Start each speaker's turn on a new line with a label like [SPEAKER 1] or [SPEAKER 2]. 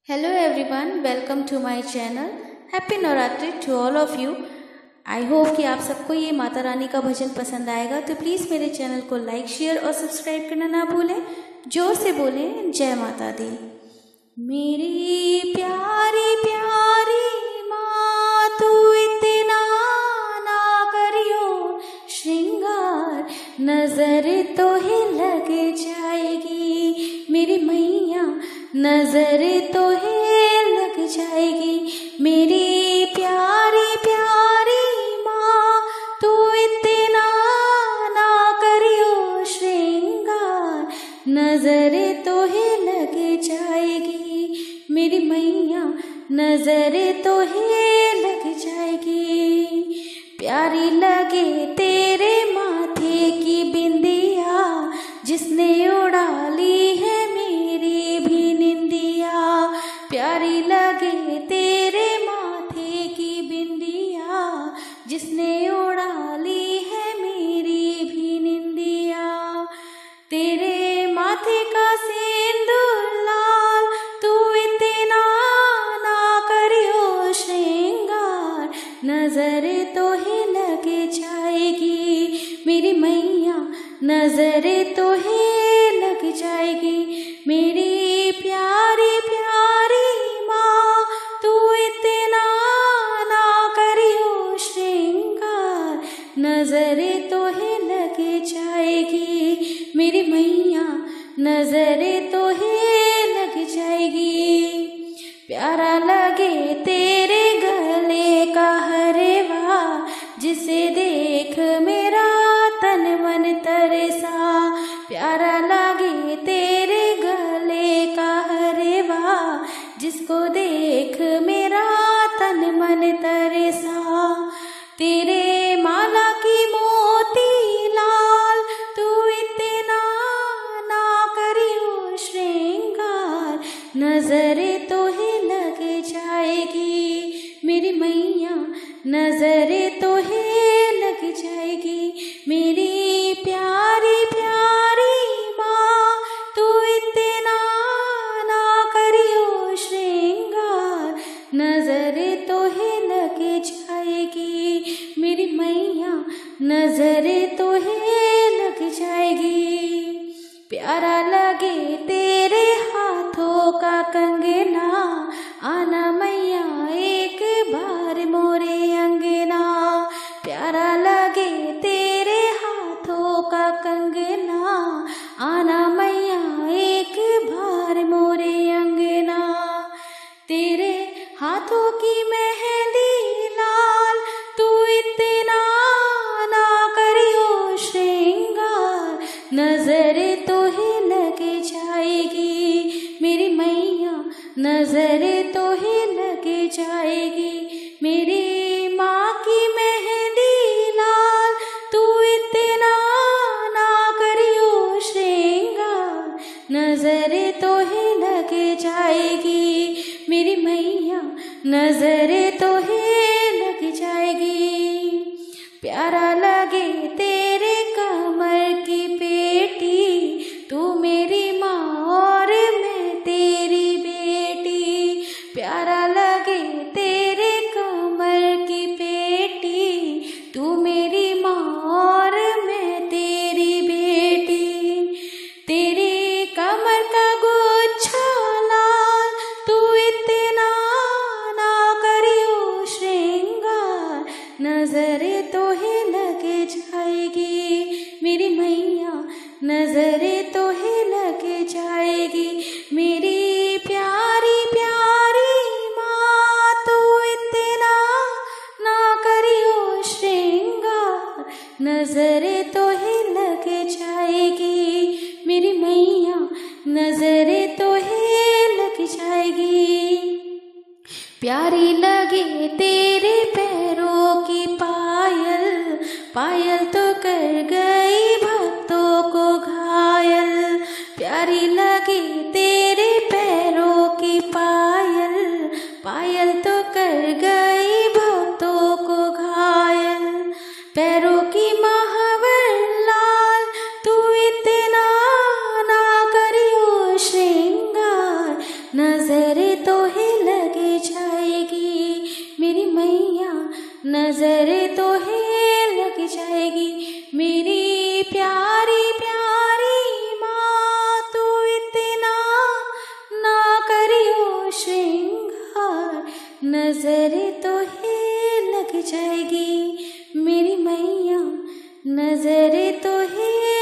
[SPEAKER 1] Hello everyone, welcome to my channel. Happy Navratri to all of you. I hope कि आप सबको ये माता रानी का भजन पसंद आएगा, तो प्लीज़ मेरे चैनल को लाइक शेयर और सब्सक्राइब करना ना भूलें। जोर से बोलें जय माता दी। मेरी प्यारी प्यारी माँ तू इतना ना करियो श्रृंगार, नजर तो ही लग जाएगी मेरी मैया, नजर तो ही लग जाएगी मेरी प्यारी प्यारी माँ तू इतना ना करियो श्रृंगार, नजर तो ही लग जाएगी मेरी मैया, नजर तो ही लग जाएगी। प्यारी लगे तेरे माथे की बिंदिया, जिसने उड़ा ली है मेरी भी निंदिया। प्यारी लगे तेरे माथे की बिंदिया, जिसने उड़ा ली है मेरी भी निंदिया। तेरे माथे का सिंदूर लाल तू इतना ना करियो श्रृंगार, नजर तो ही लग जाएगी मेरी मैया, नजर तो ही लग जाएगी मेरी प्यारी प्यारी माँ तू इतना ना करियो श्रृंगार, नजर तो ही लग जाएगी मेरी मैया, नजर तो ही लग जाएगी। प्यारा लगे तेरे गले का हरवा, जिसे देख मेरा तन मन तरसा। प्यारा लगे तेरे गले का हरवा, जिसको देख मेरा तन मन तरसा। तेरे माला की मोती लाल तू इतना ना करियो श्रृंगार, नजर तो ही लग जाएगी मेरी मैया, नजर तो ही लग जाएगी मेरी प्यारी प्यारी माँ तू इतना ना करियो श्रृंगार, नजर तो ही लग जाएगी मेरी मैया, नजर तो ही लग जाएगी। प्यारा लगे तेरे हाथों का कंगना, आना मैया एक बार मोरे अंगना। प्यारा लगे तेरे हाथों का कंगना, आना मैया एक बार मोरे अंगना। तेरे हाथों की मेहंदी लाल तू इतना ना करियो श्रृंगार, नजर तो ही लग जाएगी मेरी मैया, नजर तो ही लग जाएगी मेरी माँ की मेहंदी लाल तू इतना ना करियो श्रृंगार, नजर तो ही लग जाएगी मेरी मैया, नजर तो ही लग जाएगी। प्यारा लगे तेरे कमर की पेटी, तू मेरी माँ और मैं तेरी बेटी। प्यारा लगे तेरे कमर की पेटी, तू मेरी माँ और मैं तेरी बेटी। तेरी कमर का गुच्छा लाल तू इतना ना करियो श्रृंगार, नजर तो ही लग जाएगी मेरी मैया, नजर तो ही लग जाएगी मेरी प्यारी प्यारी माँ तू इतना ना करियो श्रृंगार, नजर तो ही लग जाएगी मेरी मैया, नजर तो ही लग जाएगी। प्यारी लगे तेरे पैरों की पायल, पायल तो कर गई भक्तों को घायल। प्यारी लगे तेरे पैरों की पायल, पायल तो कर गई भक्तों को घायल। पैरों की महावर लाल तू इतना ना करियो श्रृंगार, नजर नजर तो है लग जाएगी मेरी मैया, नजर तो है लग जाएगी मेरी प्यारी प्यारी माँ। तू इतना ना करियो श्रृंगार, नजर तो है लग जाएगी मेरी मैया, नजर तो है